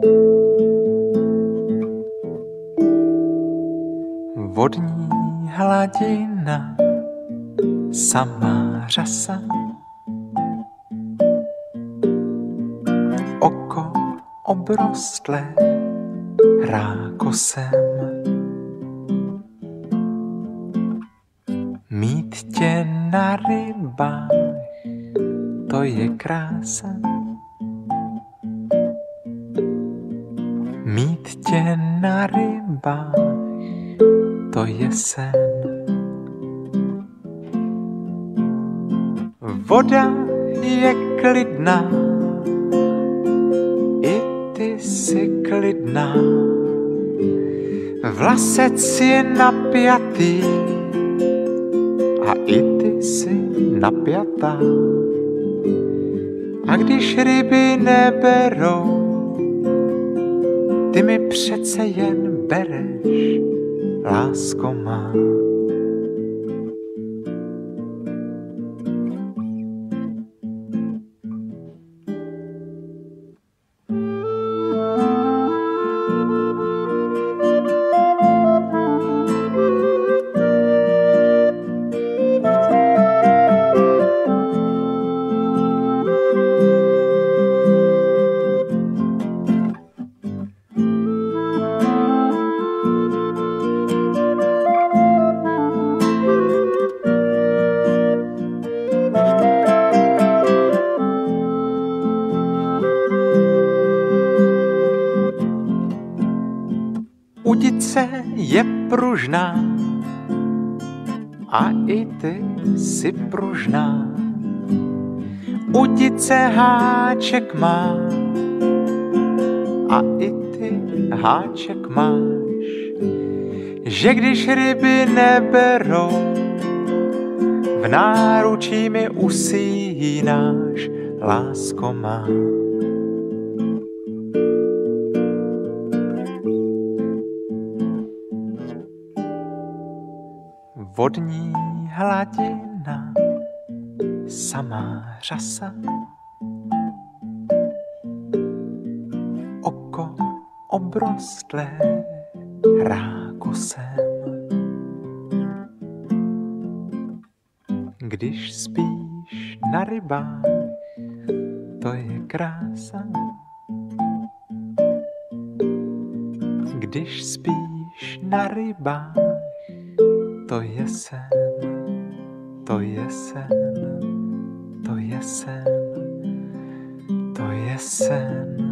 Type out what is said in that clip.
Vodní hladina, samá řasa, oko obrostlé rákosem. Mít tě na rybách, to je krása. Mít tě na rybách, to je sen. Voda je klidná, i ty jsi klidná. Vlasec je napjatý a i ty jsi napjatá. A když ryby neberou, ty mi přece jen bereš, lásko má. Udice je pružná a i ty jsi pružná. Udice háček má a i ty háček máš. Že když ryby neberou, v náručí mi usínáš, lásko má. Vodní hladina, samá řasa, oko obrostlé rákosem. Když spíš na rybách, to je krása. Když spíš na rybách, to je sen, to je sen, to je sen, to je sen.